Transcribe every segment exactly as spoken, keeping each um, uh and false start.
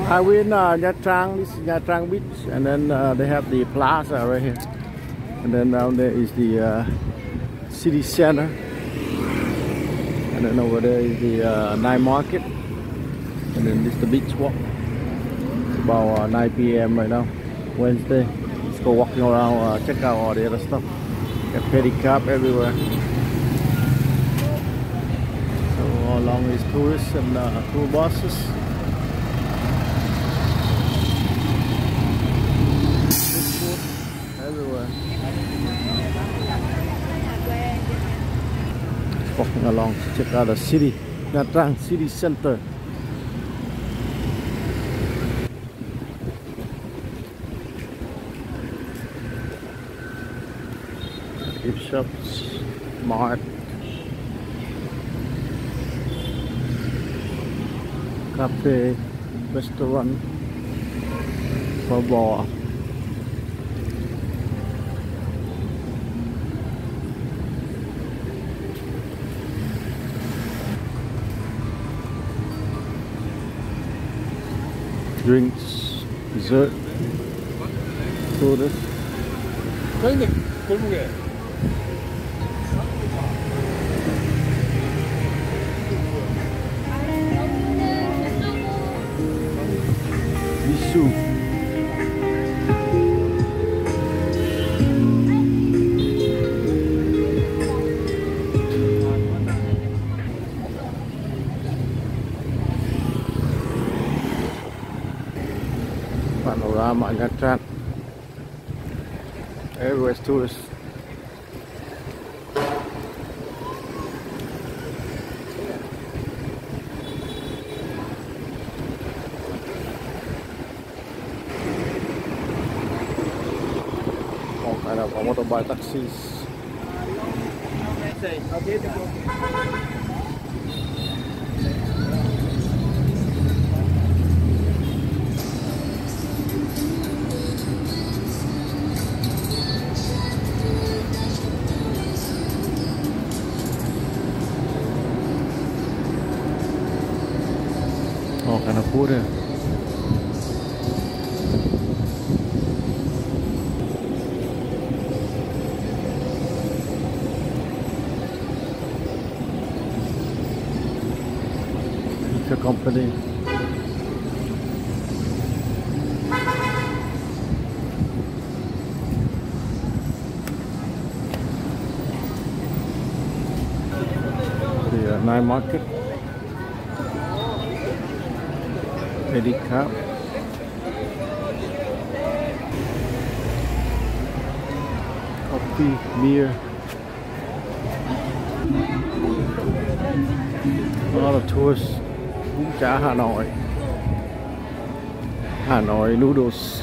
Uh, we're in uh, Nha Trang. This is Nha Trang Beach, and then uh, they have the plaza right here, and then down there is the uh, city center, and then over there is the uh, night market, and then this is the beach walk. It's about uh, nine P M right now, Wednesday. Let's go walking around, uh, check out all the other stuff. Got pedicab everywhere. So all along is tourists and uh, tour buses. Everywhere. Walking along to check out the city, Nha Trang city center. Gift shops, mart, cafe, restaurant, bar. Drinks, dessert, tourists. Bisu. Panorama Nha Trang. Everywhere's tourists. All kind of motorbike taxis. All kind of food here. It's a company. The uh, night market. Pedicab. Coffee, beer. A lot of tourists. Bún chả Hà Nội. Hà Nội noodles.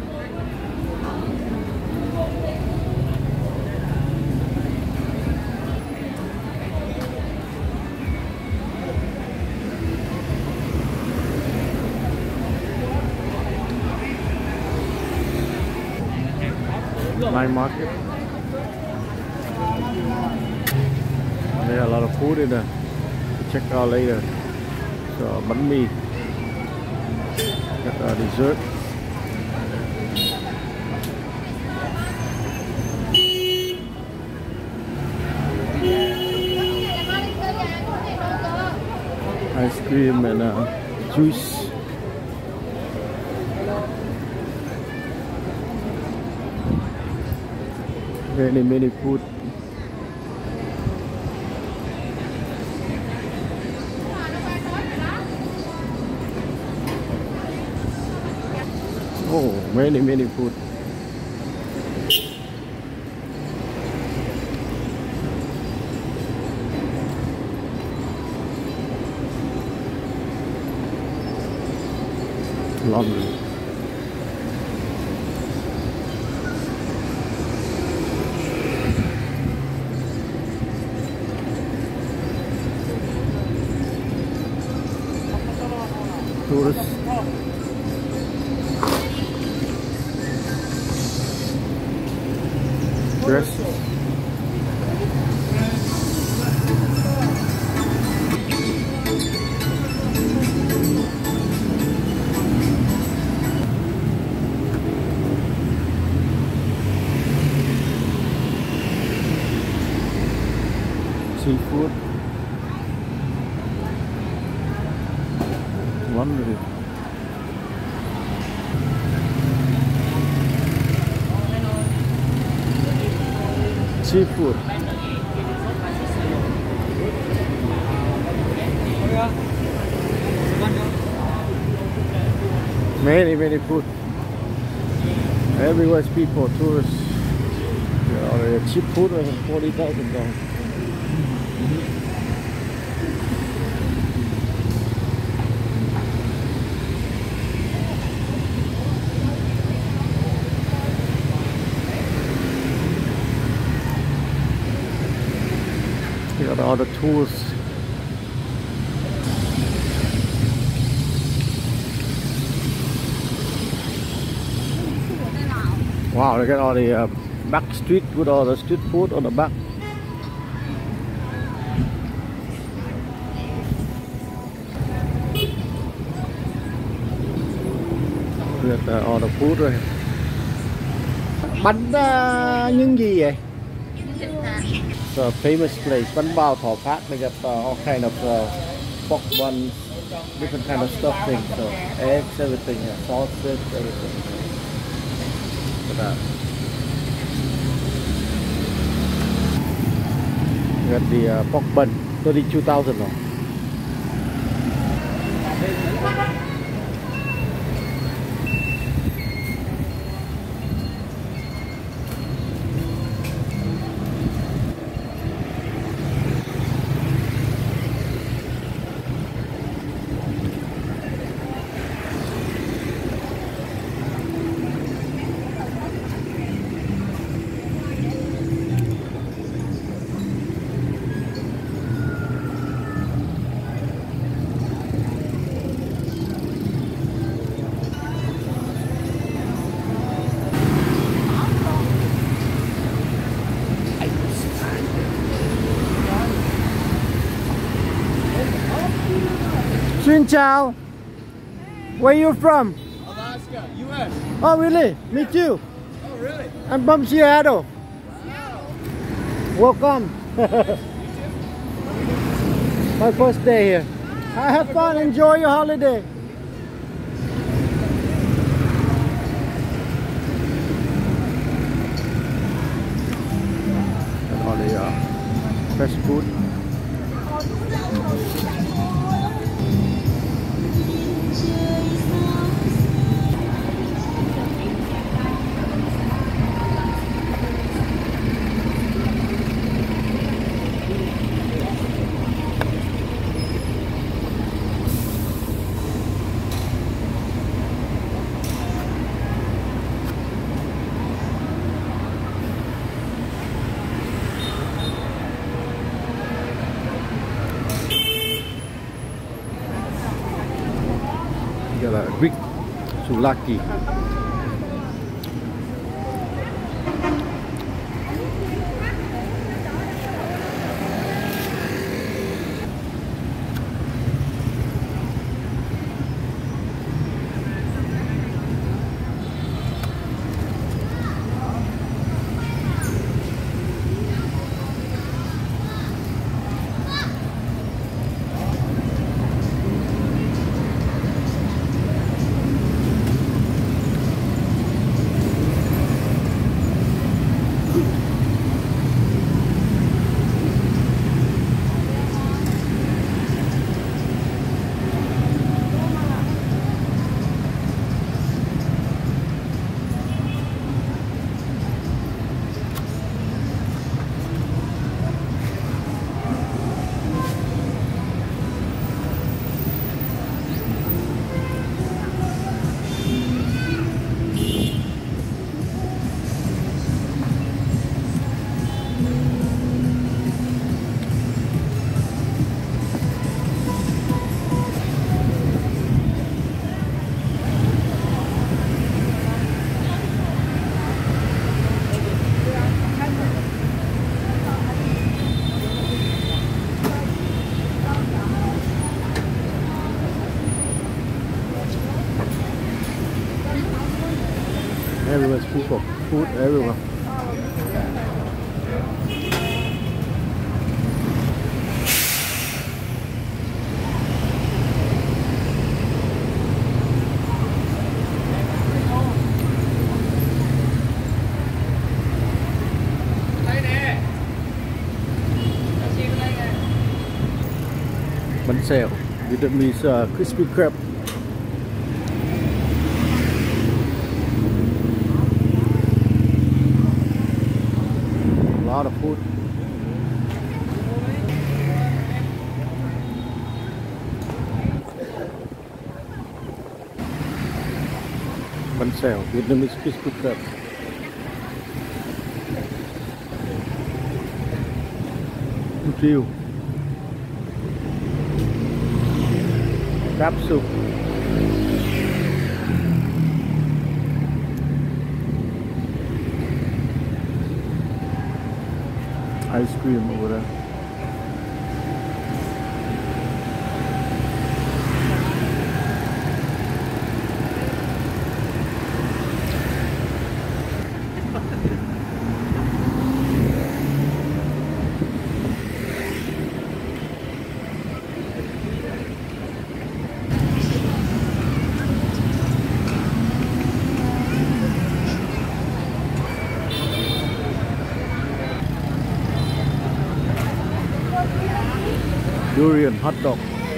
Night market. There are a lot of food in there. Check out later. So bánh mì, got uh, dessert. Ice cream and uh, juice. Many many food. Oh, many many food. Laundry. Tourists. Dresses. lắm rồi. Seafood. Many, many food. Everywhere's people, tourists. Yeah, cheap food was forty thousand dollars. Got all the tools. Wow, look at all the uh, back street with all the street food on the back. Look at uh, all the food rồi. Bánh uh, những gì vậy? It's a famous place. Bánh bao Thọ Phát. They got uh, all kind of uh, pork buns, different kind of stuffing, so eggs, everything, yeah, sausage, everything. Look at that. We got the uh, pork bun, thirty-two thousand. Xin chào. Where you from? Alaska, U S. Oh really? Me too. Oh really? I'm from Seattle. Wow. Welcome. My first day here. I have fun. Enjoy your holiday. And all the uh, fresh food. Gọi là Greek souvlaki. Everywhere's people, food everywhere. Bánh xèo, Vietnamese uh, crispy crab. A lot of food. Bánh xèo, Vietnamese crispy crab. Riêu, crab soup, ice cream over there. Durian hot dog.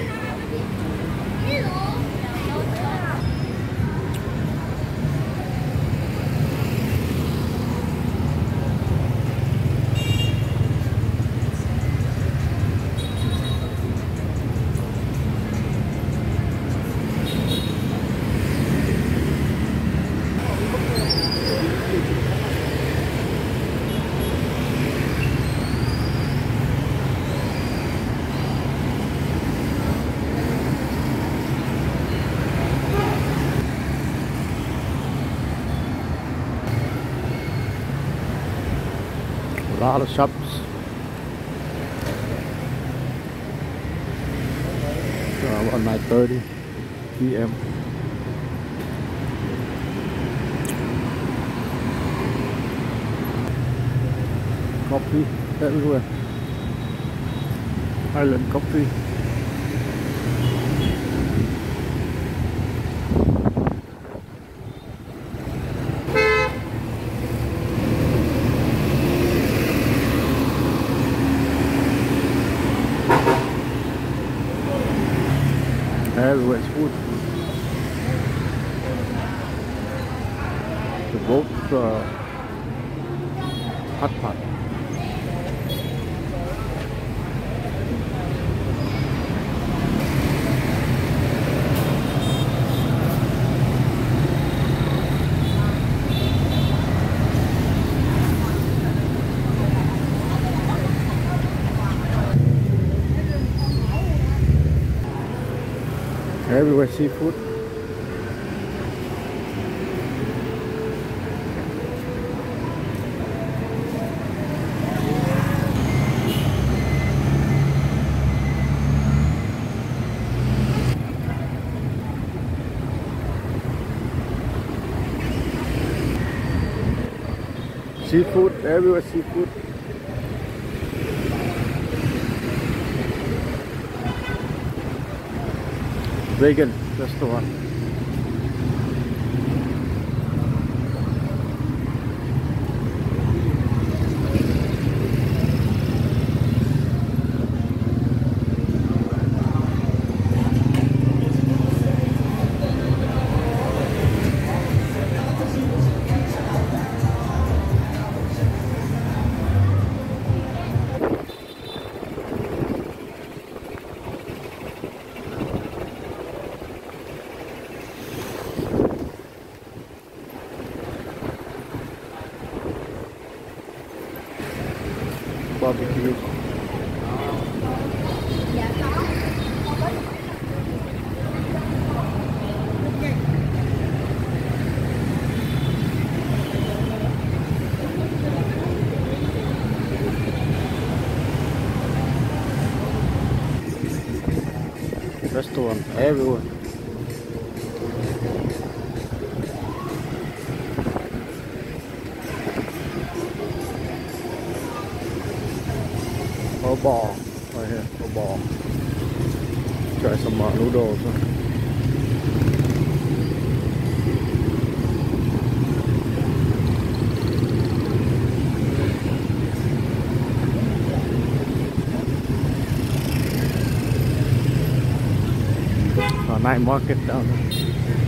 A lot of shops. So about nine thirty p m Coffee everywhere. Island coffee. Everywhere's food. The boat uh, hot pot. Everywhere seafood. Seafood, everywhere seafood. Vegan restaurant. Barbecue. Restaurant everywhere. Phở bò right here, phở bò. Try some uh, noodles. Huh? night market down there.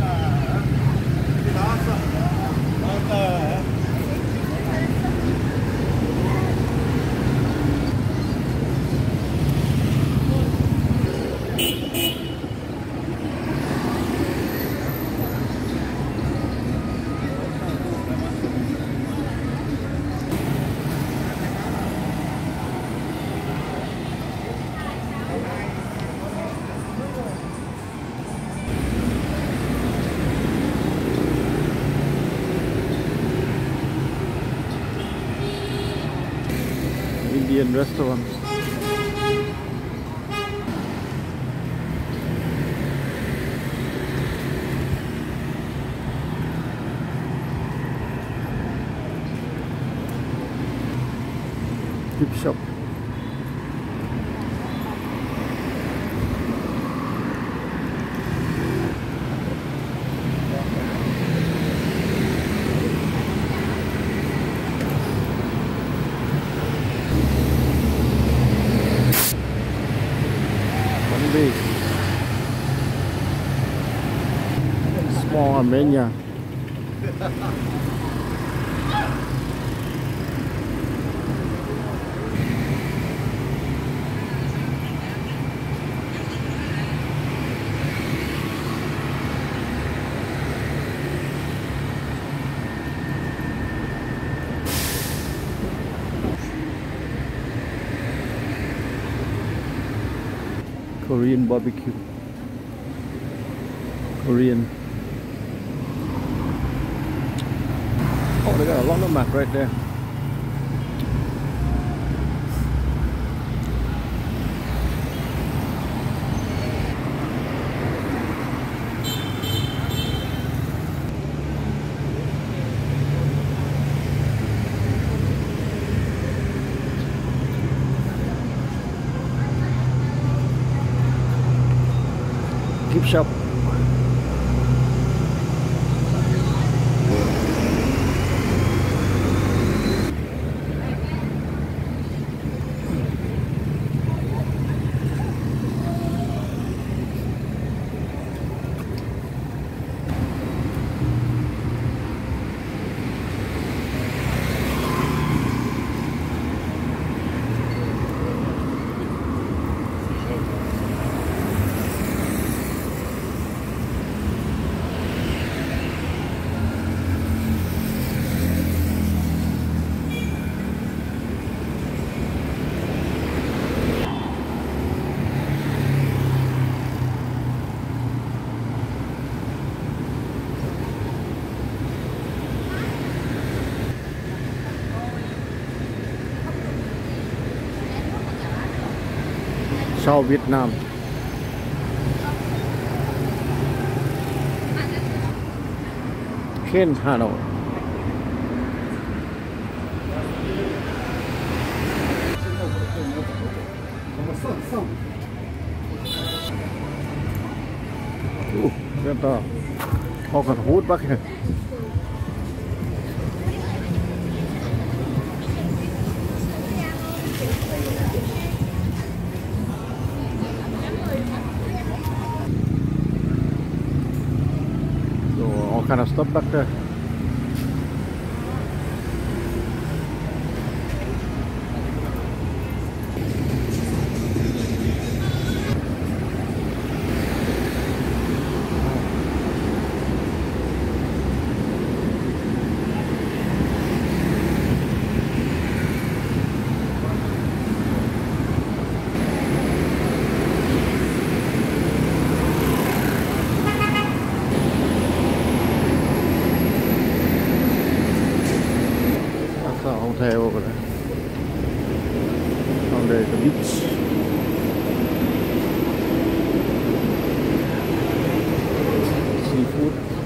Indian restaurant. Gift shop. Big small Armenia. Korean barbecue. Korean. Oh, they got a laundromat right there. Gift shop. Sau Việt Nam. Khen Hà Nội. Ủa, rất to. Họ còn hút bác kìa. All kind of stuff back there. Hotel over there. Down there is the beach. Seafood.